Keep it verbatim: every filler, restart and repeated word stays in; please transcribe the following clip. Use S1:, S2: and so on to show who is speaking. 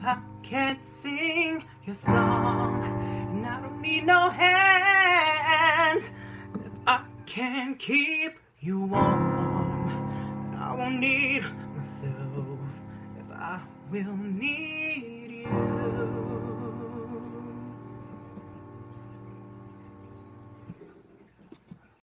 S1: I can't sing your song, and I don't need no hands. If I can't keep you warm, I won't need myself. If I will need